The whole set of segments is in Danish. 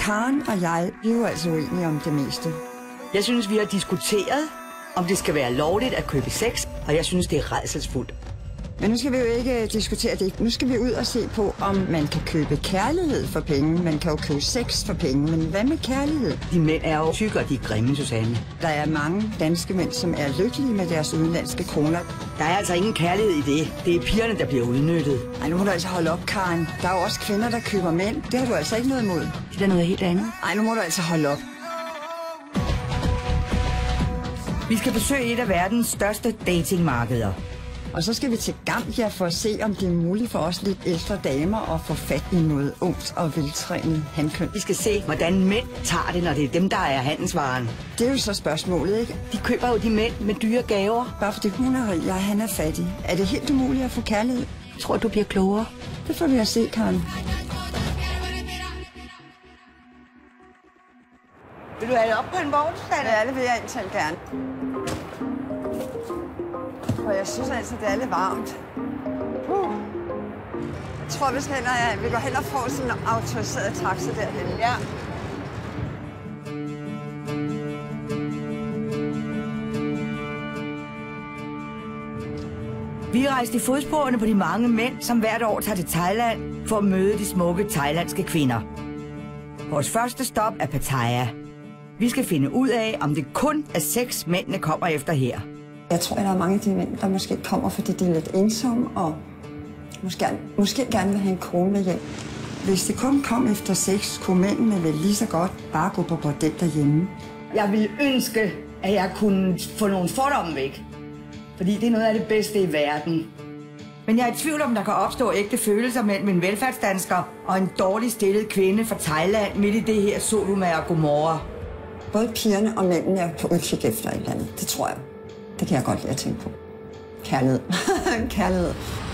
Karen og jeg er jo altså uenige om det meste. Jeg synes, vi har diskuteret, om det skal være lovligt at købe sex, og jeg synes, det er rædselsfuldt. Men nu skal vi jo ikke diskutere det. Nu skal vi ud og se på, om man kan købe kærlighed for penge. Man kan jo købe sex for penge, men hvad med kærlighed? De mænd er jo tykke, og de er grimme, Susanne. Der er mange danske mænd, som er lykkelige med deres udenlandske koner. Der er altså ingen kærlighed i det. Det er pigerne, der bliver udnyttet. Ej, nu må du altså holde op, Karen. Der er jo også kvinder, der køber mænd. Det har du altså ikke noget imod. Det er noget helt andet. Ej, nu må du altså holde op. Vi skal besøge et af verdens største datingmarkeder. Og så skal vi til Gambia for at se, om det er muligt for os lidt ældre damer at få fat i noget ungt og veltrænet hankøn. Vi skal se, hvordan mænd tager det, når det er dem, der er handelsvaren. Det er jo så spørgsmålet, ikke? De køber jo de mænd med dyre gaver. Bare fordi hun er rig, og han er fattig. Er det helt umuligt at få kærlighed? Jeg tror, du bliver klogere. Det får vi at se, Karen. Vil du have det op på en vogn, Susanne? Ja, det vil jeg indtale gerne. For jeg synes altså, det er lidt varmt. Jeg tror, vi går hen og får sådan en autoriseret taxa derhen. Ja. Vi rejste i fodsporene på de mange mænd, som hvert år tager til Thailand for at møde de smukke thailandske kvinder. Vores første stop er Pattaya. Vi skal finde ud af, om det kun er 6 mændene kommer efter her. Jeg tror, at der er mange af de mænd, der måske kommer, fordi de er lidt ensomme og måske gerne vil have en kone med hjem. Hvis det kun kom efter sex, kunne mændene vel lige så godt bare gå på bordel derhjemme. Jeg ville ønske, at jeg kunne få nogle fordomme væk. Fordi det er noget af det bedste i verden. Men jeg er i tvivl om, der kan opstå ægte følelser mellem en velfærdsdansker og en dårligt stillet kvinde fra Thailand midt i det her Sodoma og Gomorra. Både pigerne og mændene er på udkig efter et eller andet. Det tror jeg. Det kan jeg godt lide at tænke på. Kærlighed. Kærlighed.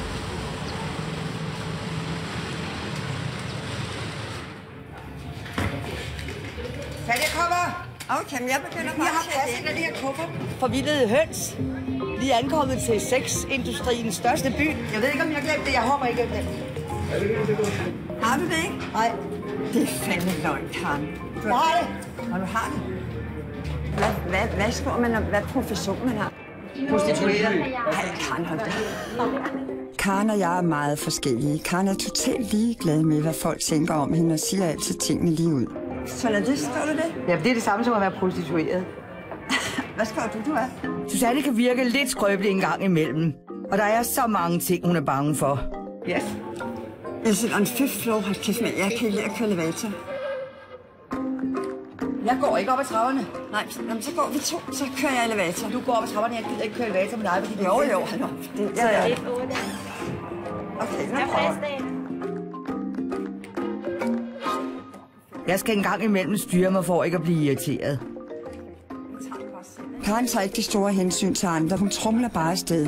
Hvad det kommer? Okay, men jeg begynder bare at have plads i den her kuffert. Forvildede høns. Vi er ankommet til sexindustriens største by. Jeg ved ikke, om jeg glemte det. Jeg håber ikke, det. Har du det ikke? Nej. Det er fandme løgn, Karen. Jeg har det. Og du har det. Hvad skriver man om, hvad profession man har? Prostitueret. Nej, Karen, hold det. Karen og jeg er meget forskellige. Karen er totalt ligeglad med, hvad folk tænker om hende, og siger altid tingene lige ud. Journalist, skriver du det? Ja, det er det samme som at være prostitueret. Hvad skriver du er? Susanne kan virke lidt skrøbelig en gang imellem. Og der er så mange ting, hun er bange for. Yes. Jeg sidder on 5th floor. Hold kæft, men jeg kan ikke lide at køre elevator. Jeg går ikke op ad trapperne. Nej, så går vi to, så kører jeg elevator. Du går op ad trapperne, jeg gider ikke køre elevator med dig, fordi... Jo, hallo. Ja. Okay, nu prøver jeg skal en gang imellem styre mig for ikke at blive irriteret. Karen tager ikke de store hensyn til andre. Hun trumler bare afsted.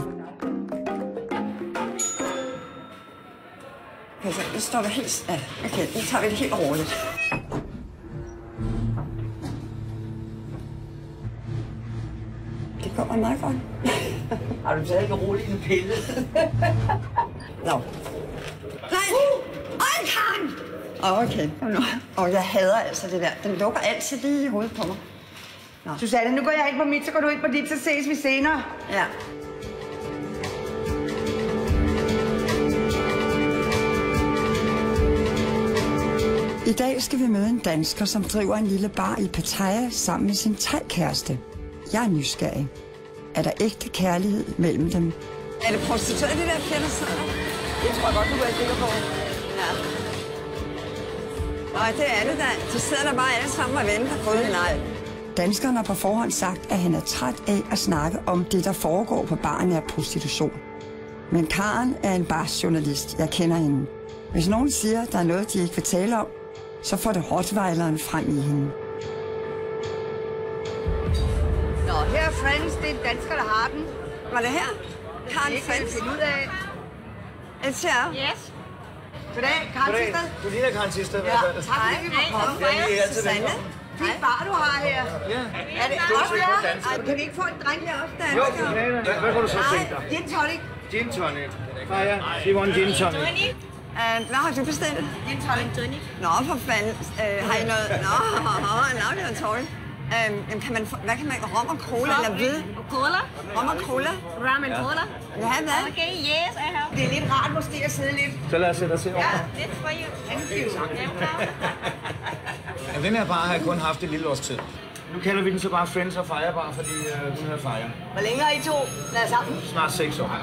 Okay, så nu står vi helt... Ja, okay, nu tager vi det helt roligt. Det går meget godt. Har du taget ikke roligt en pille? Nå. Nej! Øj, Karen! Okay. Og jeg hader altså det der. Den lukker altid lige i hovedet på mig. Nå. Susanne, nu går jeg ind på mit, så går du ind på dit, så ses vi senere. Ja. I dag skal vi møde en dansker, som driver en lille bar i Pattaya sammen med sin thai-kæreste. Jeg er nysgerrig. Er der ægte kærlighed mellem dem? Er det prostitueret, det der fjender sidder der? Det tror jeg godt, du kan være sikker på. Ja. Nej, det er det da. De sidder der bare alle sammen og venter på det. Nej. Danskeren har på forhånd sagt, at han er træt af at snakke om det, der foregår på baren af prostitution. Men Karen er en barsjournalist. Jeg kender hende. Hvis nogen siger, at der er noget, de ikke vil tale om, så får det rottweileren frem i hende. Nå, her er Friends. Det er en dansker, der har den. Var det her? Karen Friends. Det ud af. Et her? Yes. Goddag, Karen Tisted. Du ligner Karen Tisted. Ja, tak fordi vi var kommet. Susanne. Fint bar, du har her. Ja. Er det også her? Kan vi ikke få en drink heroppe, der? Jo, hvad kunne du så tænke dig? Gin tonic. Gin tonic. Ja, you want gin tonic? Hvad har du bestilt? En tonic. Nå, for fanden. Har I noget? Nå, det var tårligt. Hvad kan man? Rom og cola eller hvid? Cola. Rom og cola? Ramen cola. Ja, hvad? Okay, yes, I have. Det er lidt rart måske at sidde lidt. Så lad os sætte os over. Ja, it's for you. Thank you. Ja, den her bar har jeg kun haft et lille års tid. Nu kalder vi den så bare Friends og Fire Bar, fordi den hedder Fire. Hvor længe har I to været sammen? Snart 6 år.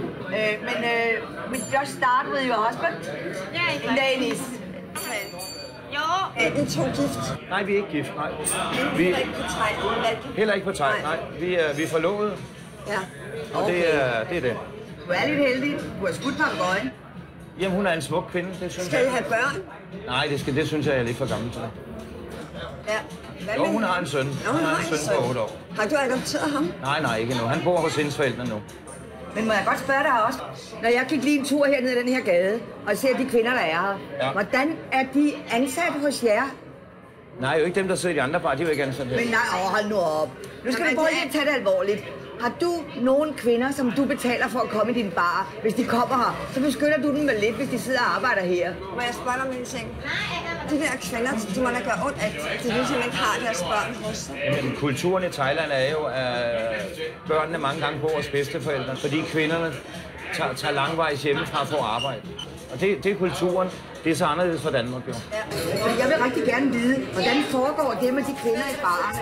Men just start with your husband? Ja, En Danish. Jo. I to gift? Nej, vi er ikke gift, nej. Heller ikke på tegn? Heller ikke på tegn, nej. Vi er forlovet, Ja. og det er det. Du er lidt heldig. Du har skudt papegøjen. Jamen, hun er en smuk kvinde, det synes Skal I jeg. have børn? Nej, det synes jeg er lidt for gammel til. Ja. Hvad Jo, med- hun har en søn. Nå, hun har en søn på 8 år. Har du adopteret ham? Nej, ikke nu. Han bor hos hendes forældre nu. Men må jeg godt spørge dig også, når jeg gik lige en tur hernede i den her gade, og ser de kvinder, der er her, Ja. hvordan er de ansat hos jer? Nej, jo ikke dem, der sidder i de andre bar. De er jo ikke ansat her. Men nej, hold nu op. Nu skal Jamen, du prøve det lige er- at tage det alvorligt. Har du nogle kvinder, som du betaler for at komme i din bar? Hvis de kommer her, så beskytter du dem vel lidt, hvis de sidder og arbejder her. Må jeg spørge dig om en ting? De der kvinder, de må da gøre ondt, at de ligesom ikke har deres børn hos sig. Jamen, kulturen i Thailand er jo, at børnene mange gange bor hos bedsteforældre, fordi kvinderne tager langvejs hjemmefra for at arbejde. Og det er kulturen. Det er så anderledes for Danmark, jo. Så jeg vil rigtig gerne vide, hvordan foregår det med de kvinder i baren?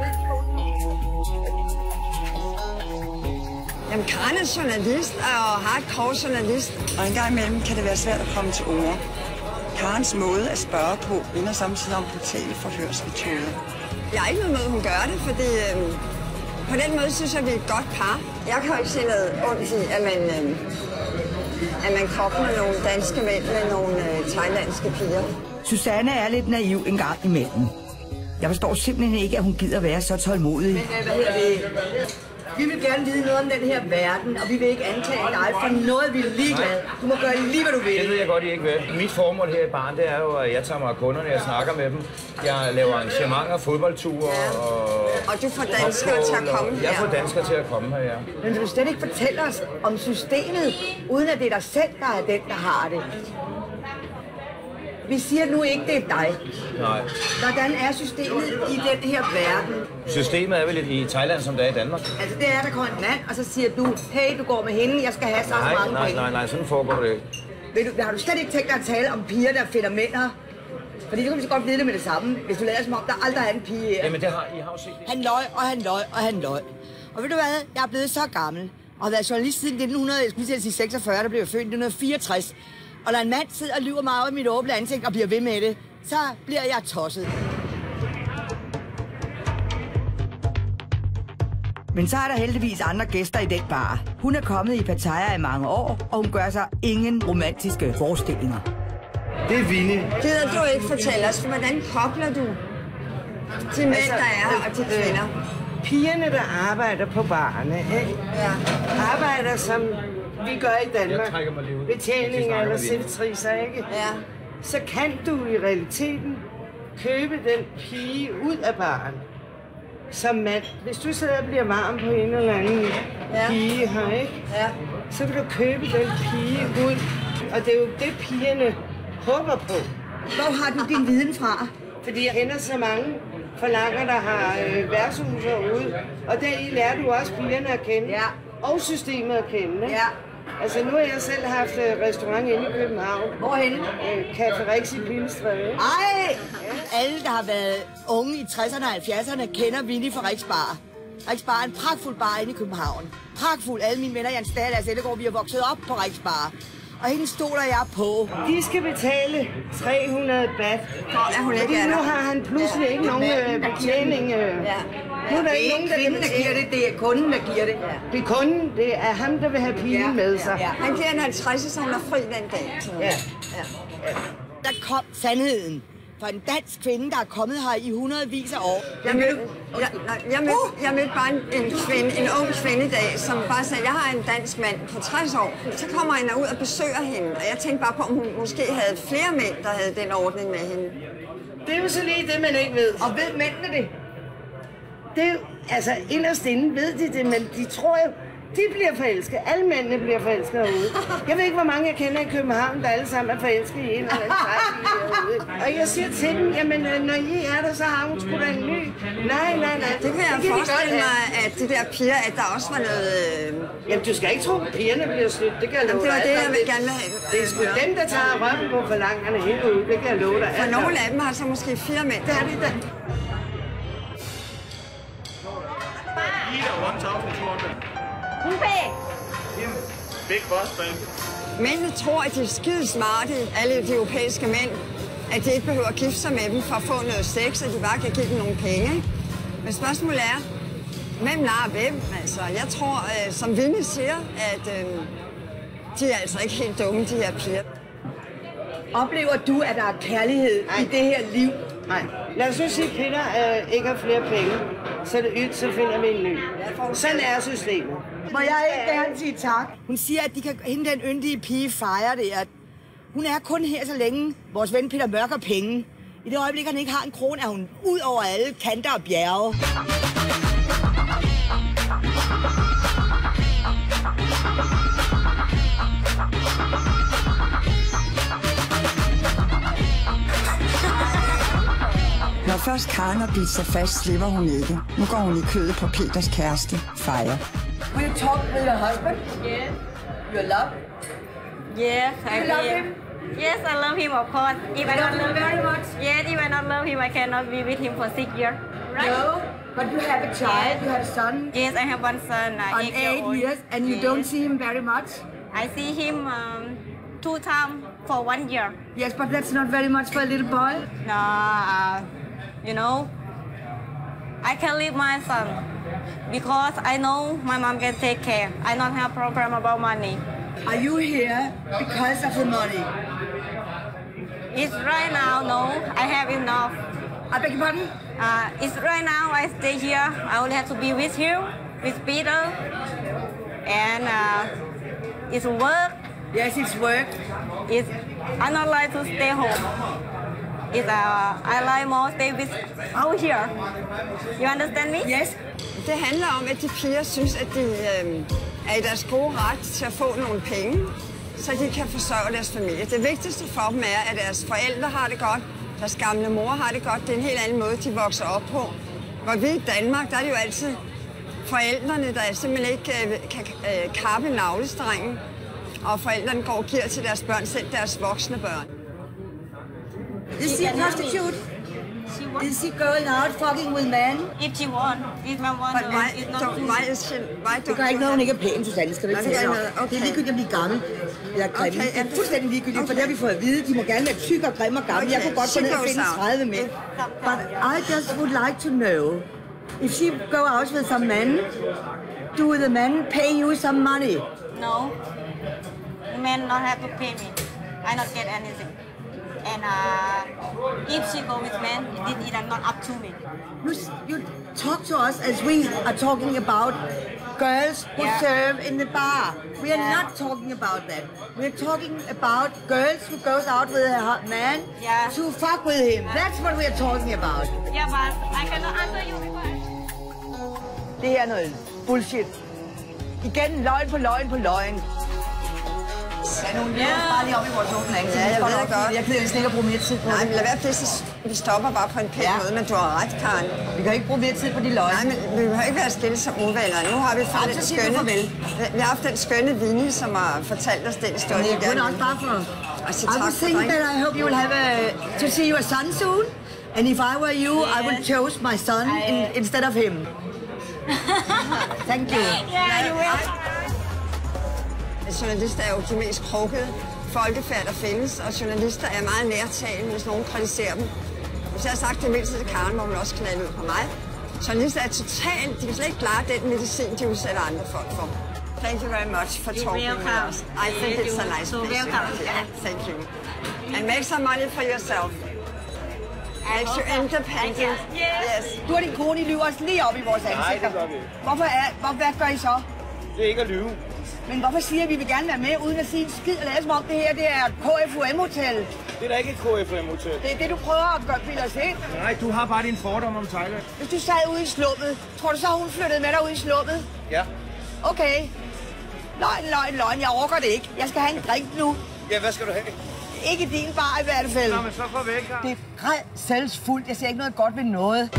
Jamen, Karen er journalist og hardcore journalist. Og en gang imellem kan det være svært at komme til ord. Karens måde at spørge på minder samtidig om brutale forhørsmetoder. Jeg har ikke noget med, at hun gør det, fordi på den måde synes jeg, vi er et godt par. Jeg kan jo ikke se noget ondt i, at man kopler nogle danske mænd med nogle thailandske piger. Susanne er lidt naiv en gang imellem. Jeg forstår simpelthen ikke, at hun gider være så tålmodig. Men hvad hedder det? Vi vil gerne vide noget om den her verden, og vi vil ikke antage dig for noget, vi er ligeglade. Du må gøre lige, hvad du vil. Det ved jeg godt, I ikke vil. Mit formål her i baren, det er jo, at jeg tager mig af kunderne, jeg snakker med dem. Jeg laver arrangementer, fodboldture Og du får danskere til at komme her. Jeg får danskere til at komme her, ja. Men vil du slet ikke fortælle os om systemet, uden at det er dig selv, der er den, der har det? Vi siger nu ikke, det er dig. Nej. Hvordan er systemet i den her verden? Systemet er vel i Thailand, som det er i Danmark. Altså, det er, der kommer en mand, og så siger du, hey, du går med hende, jeg skal have så mange penge. Nej, sådan foregår det ikke. Har du slet ikke tænkt dig at tale om piger, der finder mænd her? Fordi det kan vi så godt vide det med det samme, hvis du lader som om, der aldrig er en pige her. Jamen, I har jo set det. Han løj, og han løj, og han løj. Og ved du hvad, jeg er blevet så gammel, og har været journalist siden 1946, der blev jeg født i 1964. Og når en mand sidder og lyver meget i mit åbne ansigt og bliver ved med det, så bliver jeg tosset. Men så er der heldigvis andre gæster i den bar. Hun er kommet i Pattaya i mange år, og hun gør sig ingen romantiske forestillinger. Det er Vinnie. Gider du ikke fortælle os, hvordan kobler du de mænd, der er her, og de kvinder? Pigerne, der arbejder på barerne, ikke? Ja. Arbejder som vi gør i Danmark. Jeg trækker mig lige ud. Betjeninger eller servitriser, ikke? Ja. Så kan du i realiteten købe den pige ud af baren. Som mand. Hvis du sidder og bliver varm på en eller anden pige her, ikke? Ja. Så vil du købe den pige ud. Og det er jo det, pigerne håber på. Hvor har du din viden fra? Fordi jeg kender så mange forlanger, der har værtshuser ude. Og deri lærer du også pigerne at kende. Ja. Og systemet at kende. Ikke? Ja. Altså nu har jeg selv haft restaurant inde i København. Hvorhenne? Café Rix i Pilestræde. Ej! Alle, der har været unge i 60'erne og 70'erne, kender Vinnie fra Riks Bar. Riks Bar er en pragtfuld bar inde i København. Pragtfuld. Alle mine venner, Jan Stahl og Lars Ellegaard, vi er vokset op på Riks Bar. Og hende stoler jeg på. De skal betale 300 baht. Er hun ikke Fordi er nu der? har han pludselig ikke nogen betjening. Ja. Nu er der ikke nogen, der Kvinden, der giver det, det er kunden, der giver det. Det er kunden, det er ham, der vil have pigen med sig. Han giver en 50, så hun er fri den dag. Ja. Der kom sandheden for en dansk kvinde, der er kommet her i hundredvis af år. Jeg mødte bare en ung kvinde i dag, som bare sagde, jeg har en dansk mand på 60 år. Så kommer han ud og besøger hende, og jeg tænkte bare på, om hun måske havde flere mænd, der havde den ordning med hende. Det er jo så lige det, man ikke ved. Og ved mændene det? Det er jo, altså inderst inde ved de det, men de tror jo, De bliver forelsket. Alle mændene bliver forelsket herude. Jeg ved ikke, hvor mange jeg kender i København, der alle sammen er forelsket i en eller anden herude. Og jeg siger til dem, jamen når I er der, så har hun sgu da en ny. Nej. Det kan jeg forestille mig, at de der piger, at der også var noget... Jamen, du skal ikke tro, at pigerne bliver snydt. Det kan jeg love dig. Det var det, jeg vil gerne have. Det er sgu dem, der tager røven på forlangerne helt ud. Det kan jeg love dig. For nogle af dem har så måske 4 mænd. Det er det da. Big boss thing. Mændene tror, at de er skide smarte, alle de europæiske mænd, at de ikke behøver at gifte sig med dem for at få noget sex, og de bare kan give dem nogle penge. Men spørgsmålet er, hvem narer hvem? Altså, jeg tror, som Vinnie siger, at de er altså ikke helt dumme, de her piger. Oplever du, at der er kærlighed i det her liv? Nej. Lad os nu sige, at Peter ikke har flere penge. Så er det ydt, så finder vi en ny. Sådan er systemet. Må jeg ikke gerne sige tak? Hun siger, at hende den yndige pige fejrer det, at hun er kun her, så længe vores ven Peter Mørk har penge. I det øjeblik, han ikke har en krone, er hun ud over alle kanter og bjerge. Når først Karen har bidt sig fast, slipper hun ikke. Nu går hun i kødet på Peters kæreste, Freja. Will you talk with your husband? Yes. You love? Yes, I You love him? Yes, I love him, of course. If I don't love very him, much? yes, if I don't love him, I cannot be with him for 6 years. Right? No, but you have a child, you have a son. Yes, I have one son, On 8 years, and you don't see him very much? I see him 2 times for 1 year. Yes, but that's not very much for a little boy. No, you know, I can leave my son because I know my mom can take care. I don't have problem about money. Are you here because of the money? It's right now, no, I have enough. I beg your pardon? It's right now I stay here. I only have to be with you, with Peter, and it's work. Yes, it's work. I not like to stay home. I like more stay with out here. You understand me? Yes. Det handler om, at de piger synes, at de er i deres gode ret til at få nogle penge, så de kan forsørge deres familie. Det vigtigste for dem er, at deres forældre har det godt, deres gamle mor har det godt. Det er en helt anden måde, de vokser op på. Hvor vi i Danmark, der er det jo altid forældrene, der simpelthen ikke kan kappe navlestrengen, og forældrene går og giver til deres børn, selv deres voksne børn. Is she a prostitute? Is she going out fucking with men? If she want, if my want, it's not too much. Det gør ikke noget, hun ikke er pæn, Susanne. Skal du ikke tale om? Det er ligegyldigt at blive gammel. Eller grimme. Det er fuldstændig ligegyldigt, for det har vi fået at vide. De må gerne være tyk og grimme og gammel. Jeg kunne godt gå ned og finde 30 mænd. But I just would like to know, if she go out with some men, do the men pay you some money? No, men not have to pay me. I not get anything. And if she go with men, it is not up to me. You talk to us as we are talking about girls who serve in the bar. We are not talking about that. We are talking about girls who goes out with a man to fuck with him. That's what we are talking about. Yeah, but I cannot answer you because... Det her er noget bullshit. Igen løgn på løgn på løgn. Ja, nu lever bare lige op i vores åbning. Ja, jeg ved det godt. Jeg gider ikke at bruge mere tid på det. Nej, men lad være pisse. Vi stopper bare på en pæn måde, men du har ret, Karen. Vi kan ikke bruge mere tid på de løgne. Nej, men vi behøver ikke være stille som uvenner. Nu har vi fået den skønne... Vi har haft den skønne Vinnie, som har fortalt os den historie. Jeg kunne også bare for... I would think that I hope you will have to see your son soon. And if I were you, I would choose my son instead of him. Thank you. Yeah, you will. Journalister er jo de mest krukkede folkefærd, der findes, og journalister er meget nærtagende, hvis nogen kritiserer dem. Hvis jeg har sagt det mindste til Karen, må man også knalde ud på mig. Journalister er totalt, de kan slet ikke klare den medicin, de udsætter andre folk for. Thank you very much for talking with us. I think it's a nice place. Yeah, thank you. And make some money for yourself. Makes you independent. Yes. Du og din kone, I lyver os lige op i vores ansigter. Nej, det gør vi. Hvad gør I så? Det er ikke at lyve. Men hvorfor siger vi vil gerne være med, uden at sige en skid og lade som om det her, det er et KFUM-hotel? Det er da ikke et KFUM-hotel. Det er det, du prøver at gøre, bilde os ind. Nej, du har bare din fordom om Thailand. Hvis du sad ude i sluppet, tror du så, hun flyttede med dig ude i sluppet? Ja. Okay. Løgn. Jeg orker det ikke. Jeg skal have en drink nu. Ja, hvad skal du have? Ikke din bar i hvert fald. Nå, men så farvel, Karen. Det er selvsfuldt. Jeg ser ikke noget godt ved noget.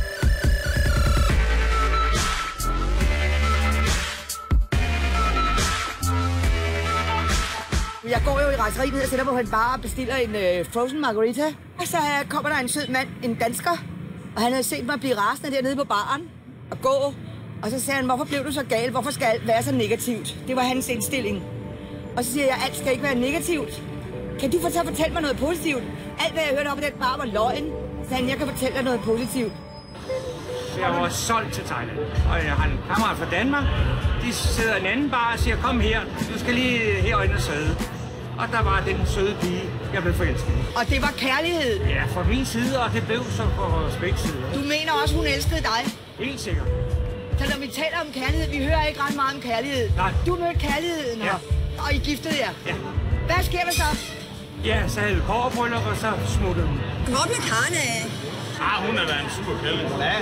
Jeg går jo i rejseriet ned og sætter mig på en bar og bestiller en frozen margarita. Og så kommer der en sød mand, en dansker. Og han havde set mig blive rasende dernede på baren og gå. Og så sagde han, hvorfor blev du så gal? Hvorfor skal alt være så negativt? Det var hans indstilling. Og så siger jeg, alt skal ikke være negativt. Kan du fortælle mig noget positivt? Alt, hvad jeg hørte op i den bar, var løgn. Så han, jeg kan fortælle dig noget positivt. Jeg var solgt til Thailand, og jeg har en kammerat fra Danmark. De sidder i en anden bar og siger, kom her, du skal lige herinde og sidde. Og der var den søde pige, jeg blev forelsket. Og det var kærlighed? Ja, fra min side, og det blev så fra vores begge sider. Du mener også, hun elskede dig? Helt sikkert. Så når vi taler om kærlighed, vi hører ikke ret meget om kærlighed. Nej. Du mødte kærligheden, ja. Og I giftede jer? Ja. Hvad sker der så? Ja, så havde vi kobberbryllup, og så smuttede hun. Hvor blev Karen af? Hun er da en super kælling. Ja,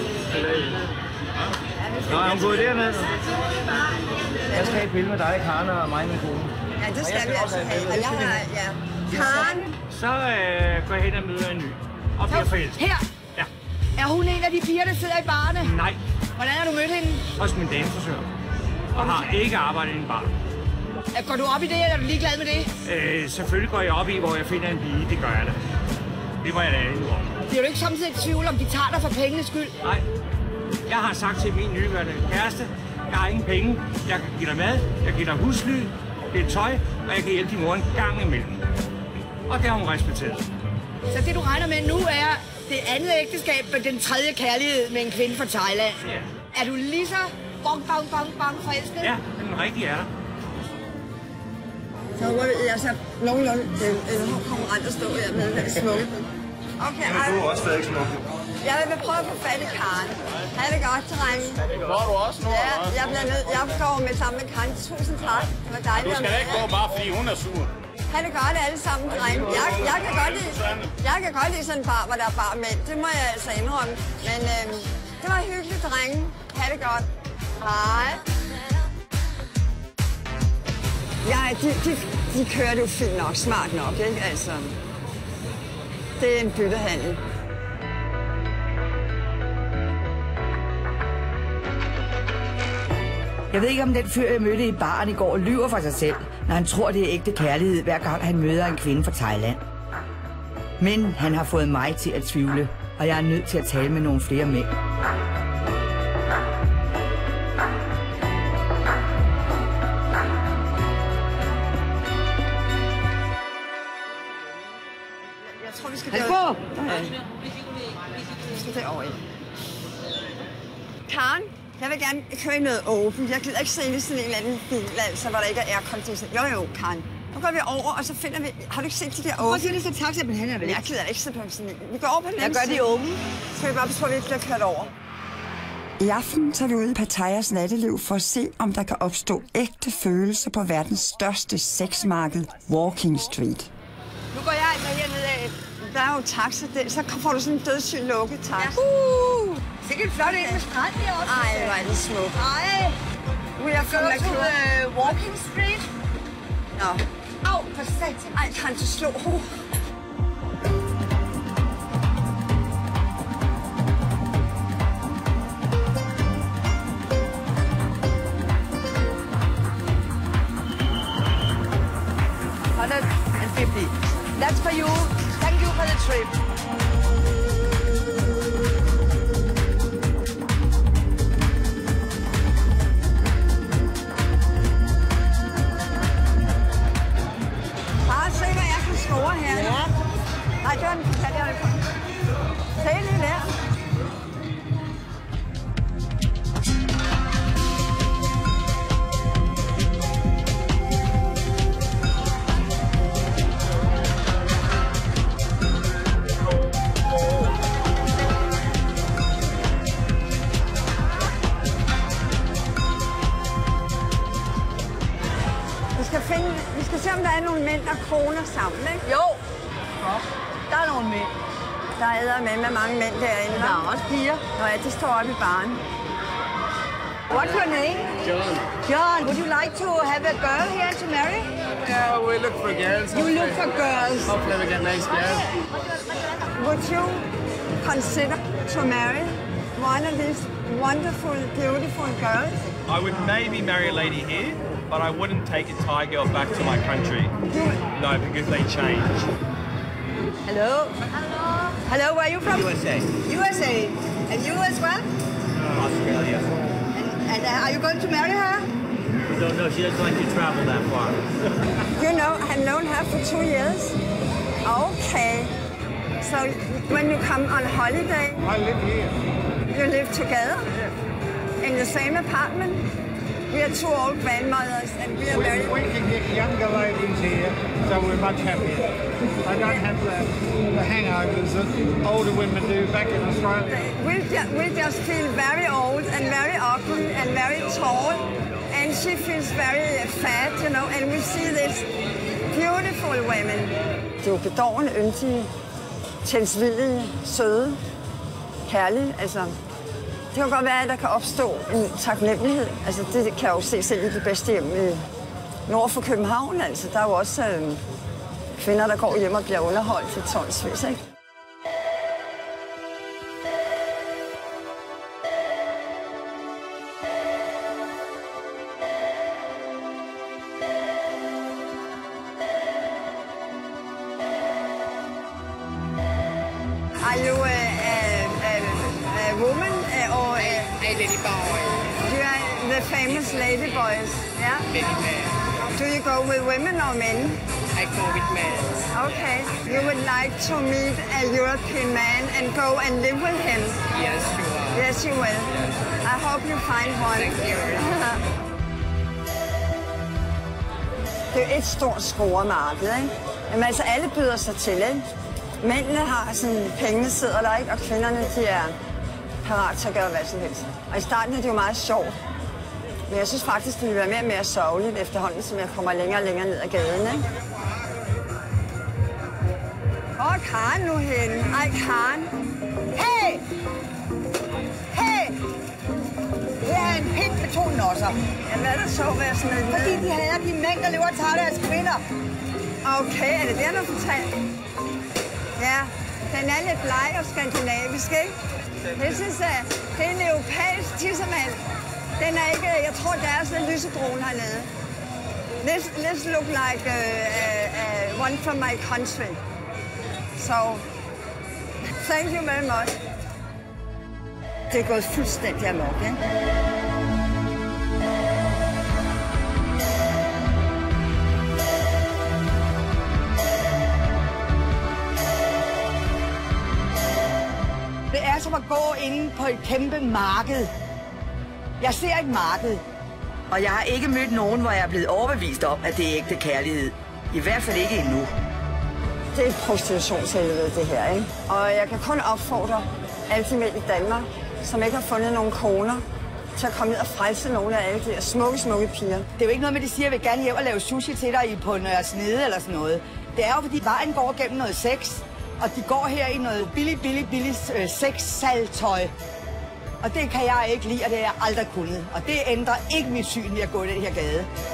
Nå, er hun gået derned? Jeg skal have et billede med dig, Karen, og mig og min kone. Ja, det skal vi altså have. Og jeg har, ja. Karen? Så går jeg hen og møder en ny, og bliver forelsket. Her? Ja. Er hun en af de piger, der sidder i barne? Nej. Hvordan har du mødt hende? Hos min damefrisør. Og har ikke arbejdet i en bar. Går du op i det, eller er du ligeglad med det? Selvfølgelig går jeg op i, hvor jeg finder en pige. Det gør jeg da. Det må jeg da indrømme. Bliver du ikke samtidig i tvivl, om de tager dig for pengenes skyld? Nej. Jeg har sagt til min nuværende kæreste, jeg har ingen penge. Jeg kan give dig mad, jeg kan give dig husly, det er tøj, og jeg kan hjælpe din mor en gang imellem. Og det har hun respekteret. Så det, du regner med nu, er det andet ægteskab med den tredje kærlighed med en kvinde fra Thailand? Ja. Er du lige så bang forelsket? Ja, den rigtige er der. Så må jeg så nogenlunde konkurrent at stå her med den smukke. Okay, Du er også stadig smuk. jeg vil prøve at få fat i Karen. Ha' det godt, drenge. Får du også nu? Ja, jeg går med sammen med Karen. Tusind tak. Det var dejligt. Du skal da ikke gå bare fordi hun er sur. Ha' det godt alle sammen, drenge. Jeg kan godt lide sådan en bar, hvor der er bare mænd. Det må jeg altså indrømme. Men det var hyggeligt, drenge. Ha' det godt. Hej. Ja, de kører det jo fint nok, smart nok, ikke? Altså, det er en byttehandel. Jeg ved ikke, om den fyr, jeg mødte i baren i går, lyver for sig selv, når han tror, det er ægte kærlighed, hver gang han møder en kvinde fra Thailand. Men han har fået mig til at tvivle, og jeg er nødt til at tale med nogle flere mænd. Jeg tror, vi skal Halvbo! Vi skal derovre. Karen, jeg vil gerne køre i noget åbent. Jeg gider ikke se i sådan en eller anden bil, altså, hvor der ikke er aircondition. Jo, Karen. Nu går vi over, og så finder vi... Har du ikke set de der åbne? Prøv at sige, det så taxa, men han er vel. Jeg gider ikke sidde på sådan en. Vi går over på den anden side. Jeg gør de åbne. Så skal vi bare passe på, at vi ikke bliver kørt over. I aften tager vi ud i Pattayas natteliv for at se, om der kan opstå ægte følelser på verdens største sexmarked, Walking Street. Nu går jeg altså hernede af. Der er jo taxa der, så får du sådan en dødssyg lukket taxa. Sikkert flot ind med strand deroppe. Ej, hvor er det smukt. Ej. Nu er jeg Go to Walking Street. Nå. Au, for satan. Ej, kan du slå? That's for you. Thank you for the trip. Bare se, hvad jeg kan score her. Ja. Nej, det var den forkerte, jeg ville komme. Se lige der. Vi skal se, om der er nogle mænd, der kroner sammen, ikke? Jo. Der er nogle mænd. Der er med mange mænd derinde. Der er også piger. Nå ja, de står oppe i baren. What's your name? John. John, would you like to have a girl here to marry? Yeah, we look for girls. You look for girls. Hopefully we get nice girls. Would you consider to marry one of these wonderful, beautiful girls? I would maybe marry a lady here, but I wouldn't take a Thai girl back to my country. No, because they change. Hello. Hello. Hello, where are you from? USA. USA. And you as well? Australia. And are you going to marry her? Don't know, she doesn't like to travel that far. You know, I've known her for 2 years. Okay. So when you come on holiday, I live here. you live together in the same apartment. We are 2 old grandmothers and we are very... We can get younger ladies here, so we're much happier. I don't have the hangovers that older women do back in Australia. We just feel very old and very ugly and very tall. And she feels very fat, you know, and we see these beautiful women. De er jo bedårende, yndige, tilsvillige, søde, kærlige, altså... Det kan godt være, at der kan opstå en taknemmelighed. Altså, det kan jeg jo se selv i de bedste hjem nord for København. Altså, der er jo også kvinder, der går hjem og bliver underholdt til tonsvis, ikke? Are you a woman or a lady boy? You are the famous lady boys, yeah? Lady man. Do you go with women or men? I go with men. Okay. You would like to meet a European man and go and live with him? Yes, sure. Yes, you will. Yes. I hope you find one. Thank you. Det er jo et stort scoremarked, ikke? Jamen altså, alle byder sig til, ikke? Mændene har sådan, pengene sidder der, ikke? Og kvinderne, de er parat til at gøre hvad som helst. Og i starten er det jo meget sjovt. Men jeg synes faktisk, det vil være mere og mere sørgeligt efterhånden, som jeg kommer længere og længere ned ad gaden, ikke? Hvor er Karen nu henne? Ej, Karen. Hey! Hey! Det er en pind med 2 nosser. Ja, hvad er der så ved at smide ned? Fordi de hader de mænd, der lever og tager deres kvinder. Okay, er det du fortalt? Ja, den er lidt bleg og skandinavisk, ikke? Det er en europæisk tissemand. Den er ikke, jeg tror, der er sådan en lysebrun hernede. This look like one from my country. So, thank you very much. Det er gået fuldstændig amok, ikke? Det er som at gå inde på et kæmpe marked. Jeg ser et marked, og jeg har ikke mødt nogen, hvor jeg er blevet overbevist om, at det er ægte kærlighed. I hvert fald ikke endnu. Det er et prostitutionshelvede, det her, ikke? Og jeg kan kun opfordre alle de mænd i Danmark, som ikke har fundet nogen koner, til at komme ned og frelse nogle af alle de smukke, smukke piger. Det er jo ikke noget med, at de siger, at jeg vil gerne hjem og lave sushi til dig på Nørre Snede eller sådan noget. Det er jo, fordi vejen går gennem noget sex, og de går her i noget billig sexsalgtøj. Og det kan jeg ikke lide, og det har jeg aldrig kunnet. Og det ændrer ikke mit syn ved at gå i den her gade.